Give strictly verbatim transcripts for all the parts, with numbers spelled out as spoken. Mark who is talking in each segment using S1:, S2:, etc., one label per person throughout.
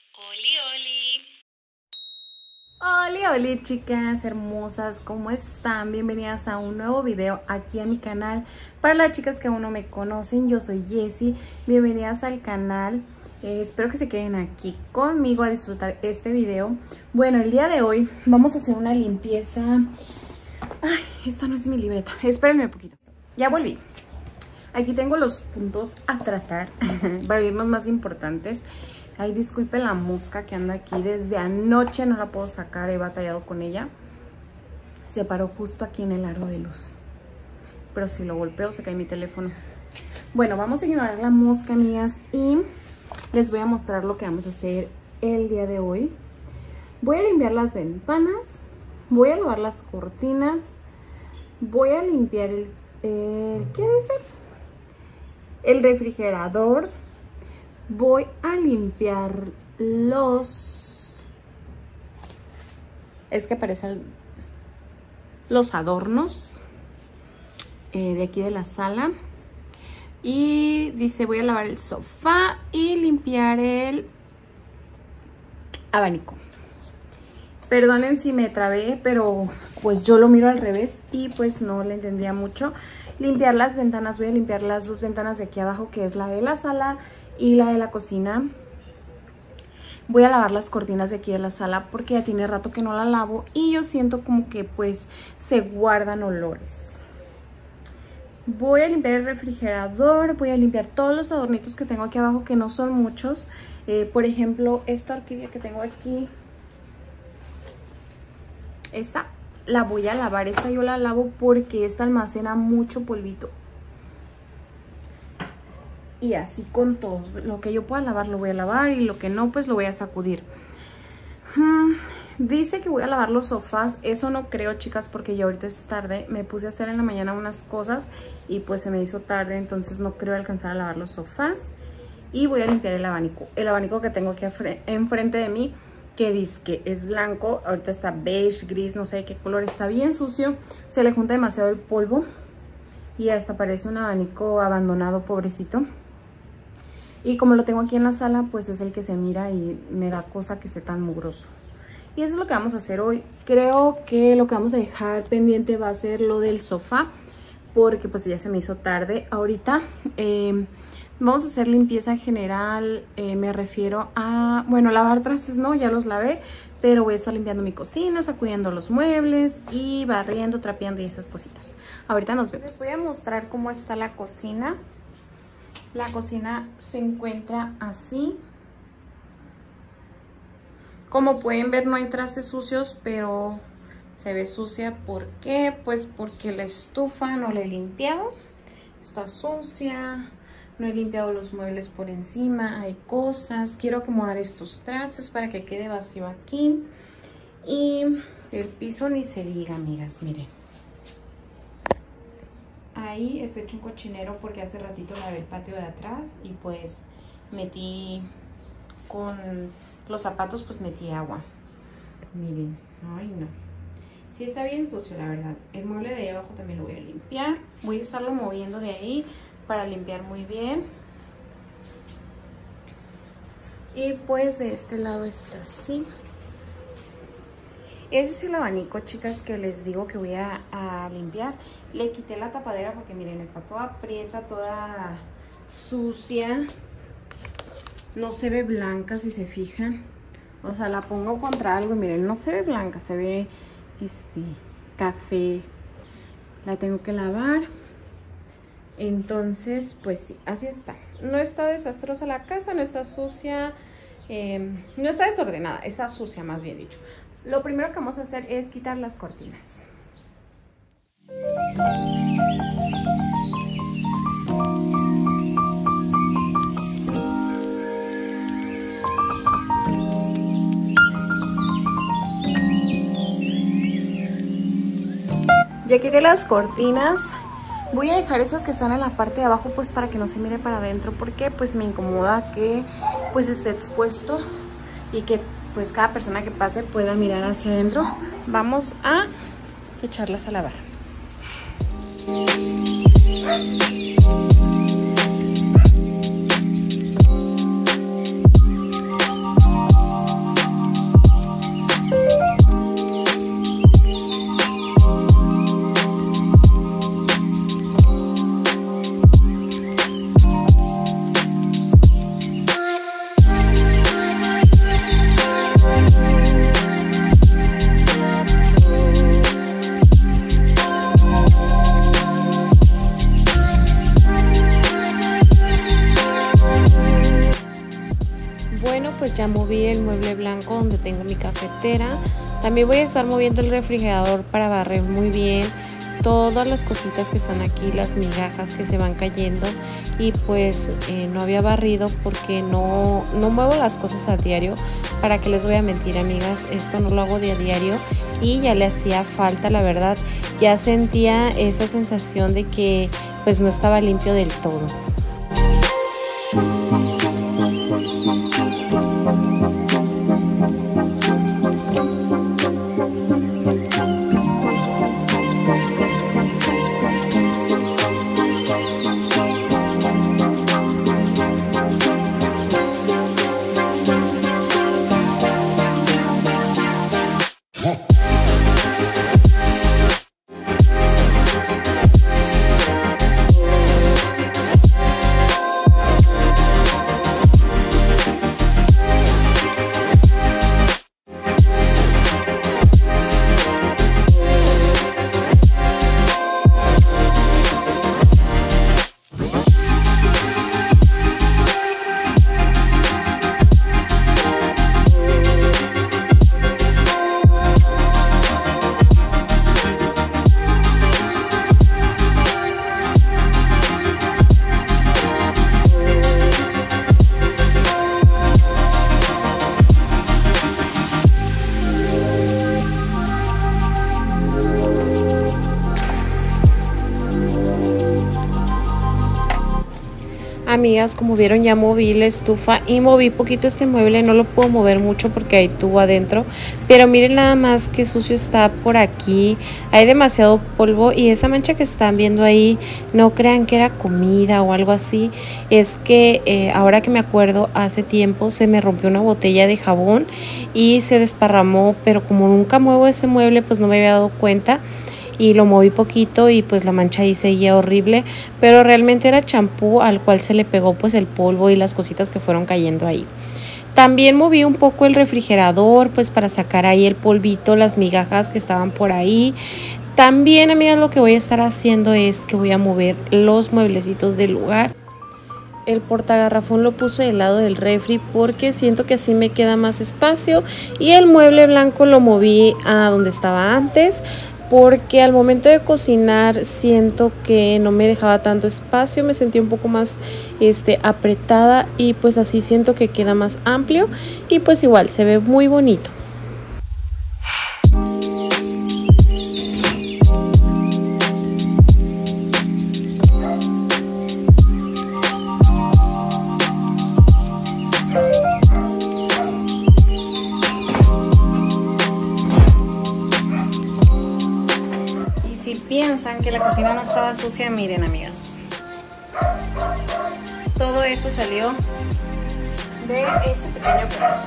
S1: Oli, oli.
S2: Hola, hola chicas hermosas, ¿cómo están? Bienvenidas a un nuevo video aquí a mi canal. Para las chicas que aún no me conocen, yo soy Jessie. Bienvenidas al canal. Eh, espero que se queden aquí conmigo a disfrutar este video. Bueno, el día de hoy vamos a hacer una limpieza. Ay, esta no es mi libreta. Espérenme un poquito. Ya volví. Aquí tengo los puntos a tratar para irnos más importantes. Ay, disculpen la mosca que anda aquí. Desde anoche no la puedo sacar, he batallado con ella. Se paró justo aquí en el aro de luz. Pero si lo golpeo se cae mi teléfono. Bueno, vamos a ignorar la mosca, amigas. Y les voy a mostrar lo que vamos a hacer el día de hoy. Voy a limpiar las ventanas. Voy a lavar las cortinas. Voy a limpiar el... el ¿qué dice? El refrigerador. Voy a limpiar los... Es que aparecen los adornos eh, de aquí de la sala. Y dice, voy a lavar el sofá y limpiar el abanico. Perdonen si me trabé, pero pues yo lo miro al revés y pues no le entendía mucho. Limpiar las ventanas, voy a limpiar las dos ventanas de aquí abajo, que es la de la sala y la de la cocina. Voy a lavar las cortinas de aquí de la sala porque ya tiene rato que no la lavo y yo siento como que pues se guardan olores. Voy a limpiar el refrigerador, voy a limpiar todos los adornitos que tengo aquí abajo, que no son muchos. Eh, por ejemplo, esta orquídea que tengo aquí, esta la voy a lavar, esta yo la lavo porque esta almacena mucho polvito. Y así con todos, lo que yo pueda lavar lo voy a lavar y lo que no pues lo voy a sacudir. Hmm, dice que voy a lavar los sofás, eso no creo, chicas, porque ya ahorita es tarde. Me puse a hacer en la mañana unas cosas y pues se me hizo tarde, entonces no creo alcanzar a lavar los sofás. Y voy a limpiar el abanico, el abanico que tengo aquí enfrente de mí, que dice que es blanco, ahorita está beige, gris, no sé de qué color, está bien sucio, se le junta demasiado el polvo y hasta parece un abanico abandonado, pobrecito. Y como lo tengo aquí en la sala, pues es el que se mira y me da cosa que esté tan mugroso. Y eso es lo que vamos a hacer hoy. Creo que lo que vamos a dejar pendiente va a ser lo del sofá, porque pues ya se me hizo tarde. Ahorita eh, vamos a hacer limpieza general, eh, me refiero a, bueno, lavar trastes no, ya los lavé, pero voy a estar limpiando mi cocina, sacudiendo los muebles y barriendo, trapeando y esas cositas. Ahorita nos vemos. Les voy a mostrar cómo está la cocina. La cocina se encuentra así. Como pueden ver, no hay trastes sucios, pero se ve sucia. ¿Por qué? Pues porque la estufa no la he limpiado. Está sucia. No he limpiado los muebles por encima. Hay cosas. Quiero acomodar estos trastes para que quede vacío aquí. Y el piso ni se diga, amigas, miren. Ahí está hecho un cochinero porque hace ratito lavé el patio de atrás y pues metí con los zapatos, pues metí agua. Miren, ay no. Sí está bien sucio, la verdad. El mueble de ahí abajo también lo voy a limpiar. Voy a estarlo moviendo de ahí para limpiar muy bien. Y pues de este lado está así. Ese es el abanico, chicas, que les digo que voy a, a limpiar. Le quité la tapadera porque miren, está toda prieta, toda sucia. No se ve blanca, si se fijan. O sea, la pongo contra algo y miren, no se ve blanca, se ve este café. La tengo que lavar. Entonces, pues sí, así está. No está desastrosa la casa, no está sucia, eh, no está desordenada, está sucia, más bien dicho. Lo primero que vamos a hacer es quitar las cortinas. Ya quité las cortinas. Voy a dejar esas que están en la parte de abajo pues para que no se mire para adentro, porque pues me incomoda que pues esté expuesto y que pues cada persona que pase pueda mirar hacia adentro. Vamos a echarlas a lavar.
S1: Bueno, pues ya moví el mueble blanco donde tengo mi cafetera. También voy a estar moviendo el refrigerador para barrer muy bien todas las cositas que están aquí, las migajas que se van cayendo. Y pues eh, no había barrido porque no, no muevo las cosas a diario. Para que les voy a mentir, amigas, esto no lo hago de a diario y ya le hacía falta, la verdad. Ya sentía esa sensación de que pues no estaba limpio del todo. Amigas, como vieron, ya moví la estufa y moví poquito este mueble. No lo puedo mover mucho porque hay tubo adentro, pero miren nada más que sucio está por aquí. Hay demasiado polvo y esa mancha que están viendo ahí, no crean que era comida o algo así. Es que eh, ahora que me acuerdo, hace tiempo se me rompió una botella de jabón y se desparramó, pero como nunca muevo ese mueble, pues no me había dado cuenta. Y lo moví poquito y pues la mancha ahí seguía horrible, pero realmente era champú al cual se le pegó pues el polvo y las cositas que fueron cayendo ahí. También moví un poco el refrigerador pues para sacar ahí el polvito, las migajas que estaban por ahí. También, amigas, lo que voy a estar haciendo es que voy a mover los mueblecitos del lugar. El portagarrafón lo puse del lado del refri porque siento que así me queda más espacio, y el mueble blanco lo moví a donde estaba antes, porque al momento de cocinar siento que no me dejaba tanto espacio, me sentí un poco más este, apretada, y pues así siento que queda más amplio y pues igual se ve muy bonito.
S2: Piensan que la cocina no estaba sucia, miren, amigas, todo eso salió de este pequeño pedazo.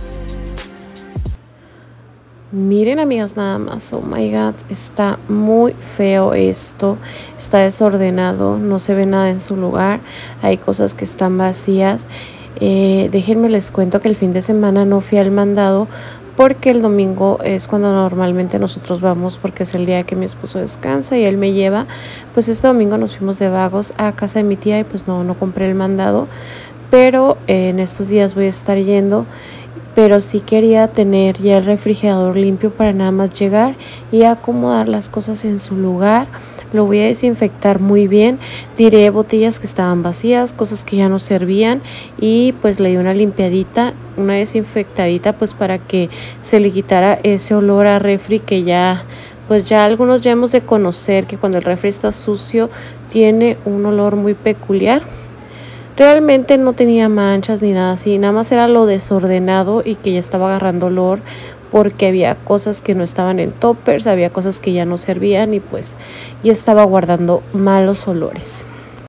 S1: Miren, amigas, nada más, oh my god, está muy feo esto, está desordenado, no se ve nada en su lugar, hay cosas que están vacías. Eh, déjenme les cuento que el fin de semana no fui al mandado porque el domingo es cuando normalmente nosotros vamos, porque es el día que mi esposo descansa y él me lleva. Pues este domingo nos fuimos de vagos a casa de mi tía y pues no, no compré el mandado, pero eh, en estos días voy a estar yendo. Pero sí quería tener ya el refrigerador limpio para nada más llegar y acomodar las cosas en su lugar. Lo voy a desinfectar muy bien. Tiré botellas que estaban vacías, cosas que ya no servían, y pues le di una limpiadita, una desinfectadita, pues para que se le quitara ese olor a refri que ya, pues ya algunos ya hemos de conocer, que cuando el refri está sucio tiene un olor muy peculiar. Realmente no tenía manchas ni nada así, nada más era lo desordenado y que ya estaba agarrando olor porque había cosas que no estaban en toppers, había cosas que ya no servían y pues ya estaba guardando malos olores.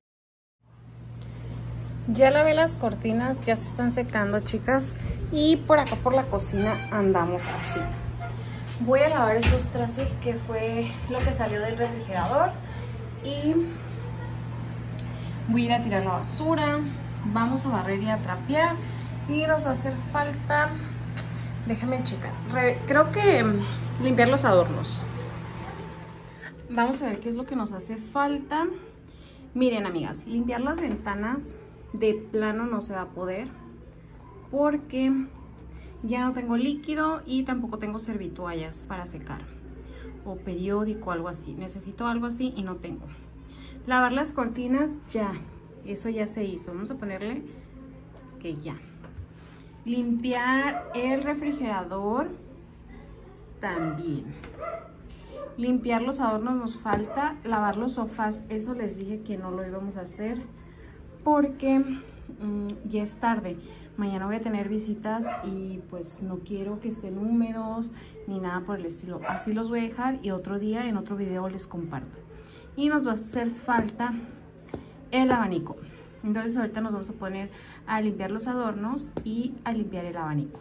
S2: Ya lavé las cortinas, ya se están secando, chicas, y por acá por la cocina andamos así. Voy a lavar esos trastes que fue lo que salió del refrigerador y voy a ir a tirar la basura, vamos a barrer y a trapear, y nos va a hacer falta, déjame checar, Re, creo que limpiar los adornos. Vamos a ver qué es lo que nos hace falta. Miren, amigas, limpiar las ventanas de plano no se va a poder, porque ya no tengo líquido y tampoco tengo servitoallas para secar o periódico, algo así. Necesito algo así y no tengo. Lavar las cortinas, ya, eso ya se hizo. Vamos a ponerle que ya. Limpiar el refrigerador también. Limpiar los adornos nos falta. Lavar los sofás, eso les dije que no lo íbamos a hacer porque mmm, ya es tarde. Mañana voy a tener visitas y pues no quiero que estén húmedos ni nada por el estilo. Así los voy a dejar y otro día en otro video les comparto. Y nos va a hacer falta el abanico. Entonces ahorita nos vamos a poner a limpiar los adornos y a limpiar el abanico.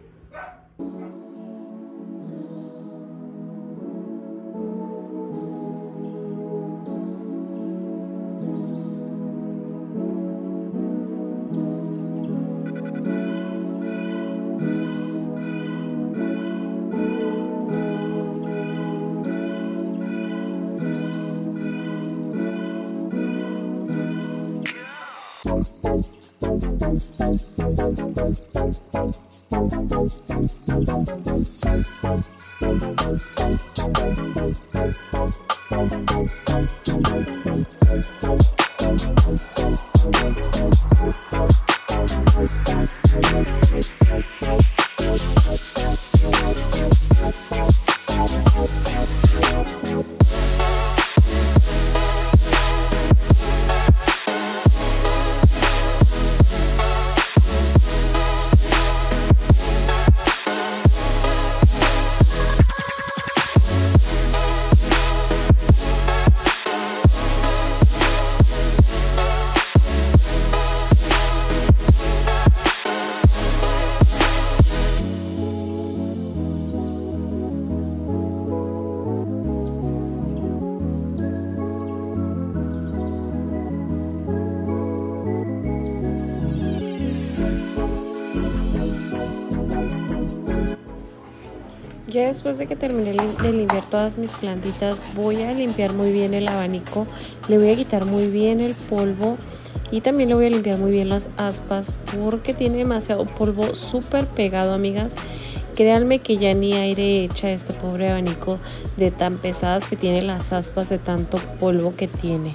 S1: Ya después de que terminé de limpiar todas mis plantitas, voy a limpiar muy bien el abanico. Le voy a quitar muy bien el polvo y también le voy a limpiar muy bien las aspas porque tiene demasiado polvo súper pegado, amigas. Créanme que ya ni aire echa este pobre abanico de tan pesadas que tiene las aspas, de tanto polvo que tiene.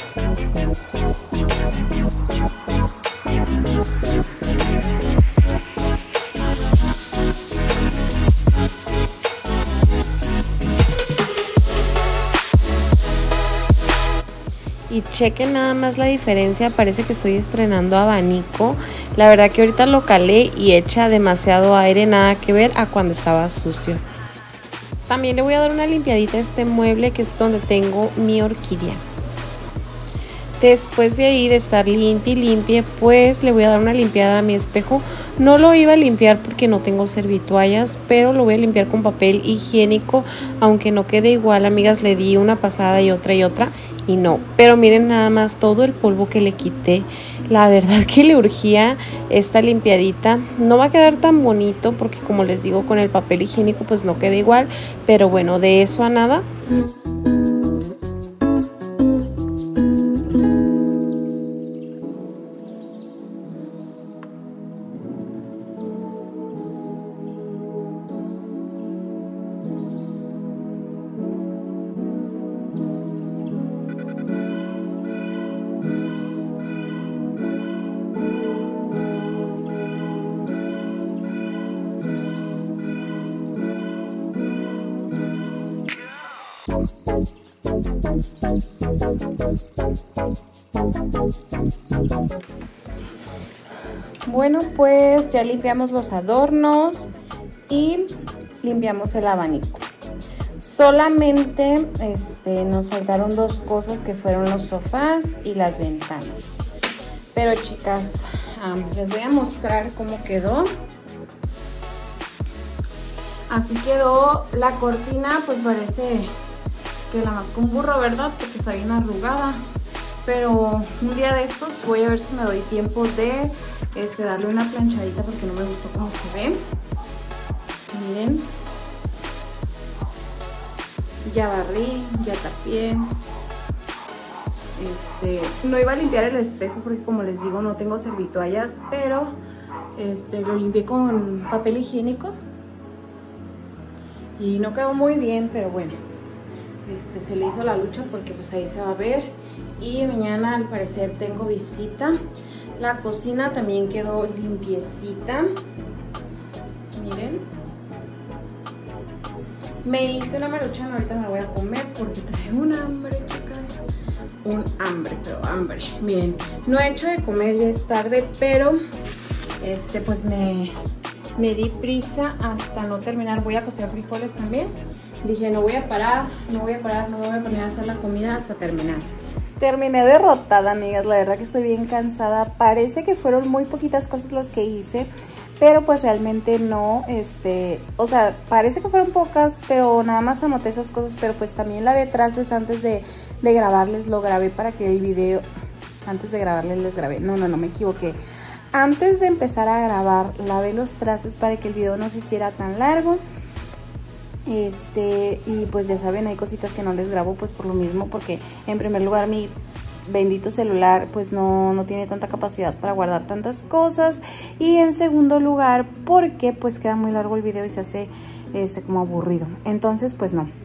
S1: Y chequen nada más la diferencia, parece que estoy estrenando abanico. La verdad que ahorita lo calé y echa demasiado aire, nada que ver a cuando estaba sucio. También le voy a dar una limpiadita a este mueble que es donde tengo mi orquídea. Después de ahí de estar limpia y limpia, pues le voy a dar una limpiada a mi espejo. No lo iba a limpiar porque no tengo servitoallas, pero lo voy a limpiar con papel higiénico, aunque no quede igual, amigas. Le di una pasada y otra y otra y no, pero miren nada más todo el polvo que le quité. La verdad que le urgía esta limpiadita. No va a quedar tan bonito porque, como les digo, con el papel higiénico pues no queda igual, pero bueno, de eso a nada. Bueno, pues ya limpiamos los adornos y limpiamos el abanico. Solamente este, nos faltaron dos cosas, que fueron los sofás y las ventanas. Pero chicas, um, les voy a mostrar cómo quedó. Así quedó la cortina, pues parece que la mascó un burro, ¿verdad? Porque está bien arrugada. Pero un día de estos voy a ver si me doy tiempo de este, darle una planchadita porque no me gustó cómo se ve. Miren. Ya barrí, ya tapié.
S2: Este, no iba a limpiar el espejo porque como les digo no tengo servitoallas, pero este, lo limpié con papel higiénico y no quedó muy bien, pero bueno, este, se le hizo la lucha porque pues ahí se va a ver. Y mañana al parecer tengo visita. La cocina también quedó limpiecita, miren. Me hice una maruchan, ahorita me voy a comer porque trae un hambre, chicas. Un hambre, pero hambre. Miren, no he hecho de comer, ya es tarde, pero este pues me, me di prisa hasta no terminar. Voy a cocer frijoles también. Dije, no voy a parar, no voy a parar, no voy a poner a hacer la comida hasta terminar. Terminé derrotada, amigas, la verdad que estoy bien cansada. Parece que fueron muy poquitas cosas las que hice, pero pues realmente no, este, o sea, parece que fueron pocas, pero nada más anoté esas cosas, pero pues también lavé trastes antes de, de grabarles, lo grabé para que el video, antes de grabarles les grabé, no, no, no, me equivoqué. Antes de empezar a grabar, lavé los trastes para que el video no se hiciera tan largo. Este, y pues ya saben, hay cositas que no les grabo pues por lo mismo, porque en primer lugar mi bendito celular pues no, no tiene tanta capacidad para guardar tantas cosas, y en segundo lugar porque pues queda muy largo el video y se hace este como aburrido. Entonces pues no.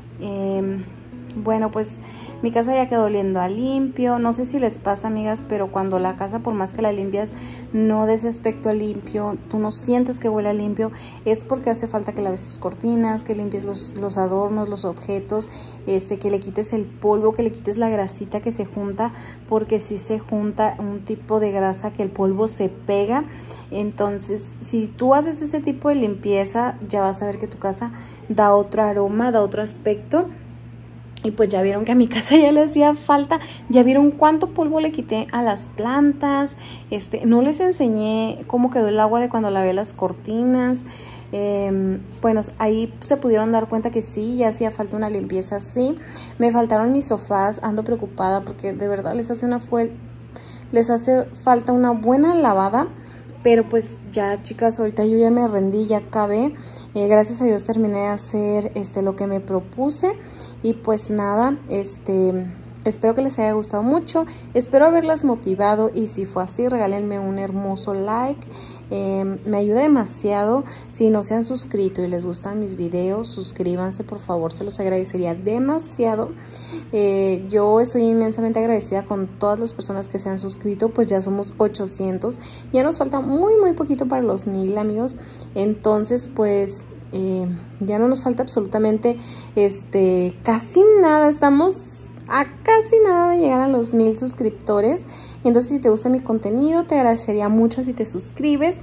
S2: Eh, bueno, pues mi casa ya quedó oliendo a limpio. No sé si les pasa, amigas, pero cuando la casa, por más que la limpias, no des aspecto a limpio, tú no sientes que huele a limpio, es porque hace falta que laves tus cortinas, que limpies los, los adornos, los objetos, este, que le quites el polvo, que le quites la grasita que se junta, porque si se junta un tipo de grasa que el polvo se pega. Entonces, si tú haces ese tipo de limpieza, ya vas a ver que tu casa da otro aroma, da otro aspecto. Y pues ya vieron que a mi casa ya le hacía falta. Ya vieron cuánto polvo le quité a las plantas. Este, no les enseñé cómo quedó el agua de cuando lavé las cortinas. Eh, bueno, ahí se pudieron dar cuenta que sí, ya hacía falta una limpieza así. Me faltaron mis sofás, ando preocupada porque de verdad les hace una fue les hace falta una buena lavada. Pero pues ya, chicas, ahorita yo ya me rendí, ya acabé. Eh, gracias a Dios terminé de hacer este, lo que me propuse. Y pues nada, este, espero que les haya gustado mucho. Espero haberlas motivado, y si fue así, regálenme un hermoso like. Eh, me ayuda demasiado. Si no se han suscrito y les gustan mis videos, suscríbanse por favor, se los agradecería demasiado. Eh, yo estoy inmensamente agradecida con todas las personas que se han suscrito, pues ya somos ochocientos. Ya nos falta muy muy poquito para los mil, amigos. Entonces pues eh, ya no nos falta absolutamente este casi nada. Estamos a casi nada de llegar a los mil suscriptores. Entonces, si te gusta mi contenido, te agradecería mucho si te suscribes.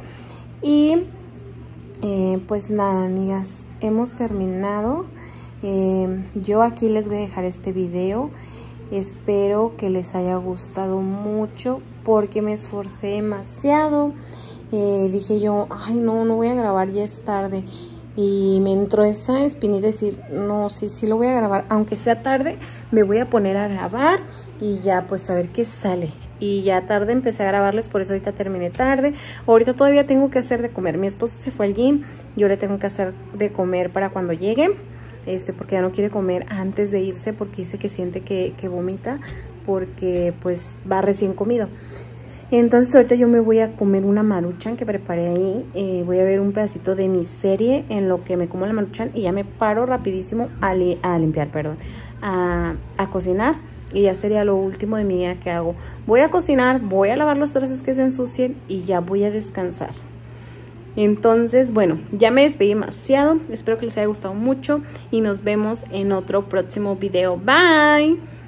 S2: Y eh, pues nada, amigas, hemos terminado. Eh, yo aquí les voy a dejar este video. Espero que les haya gustado mucho porque me esforcé demasiado. Eh, dije yo, ay no, no voy a grabar, ya es tarde. Y me entró esa espinita de decir, no, sí, sí lo voy a grabar. Aunque sea tarde, me voy a poner a grabar y ya pues a ver qué sale. Y ya tarde empecé a grabarles, por eso ahorita terminé tarde. Ahorita todavía tengo que hacer de comer. Mi esposo se fue al gym, yo le tengo que hacer de comer para cuando llegue. Este, porque ya no quiere comer antes de irse, porque dice que siente que, que vomita, porque pues va recién comido. Entonces ahorita yo me voy a comer una maruchan que preparé ahí. Eh, voy a ver un pedacito de mi serie en lo que me como la maruchan y ya me paro rapidísimo a, li a limpiar, perdón, a, a cocinar. Y ya sería lo último de mi día que hago. Voy a cocinar, voy a lavar los trastes que se ensucien y ya voy a descansar. Entonces, bueno, ya me despedí demasiado. Espero que les haya gustado mucho y nos vemos en otro próximo video. Bye.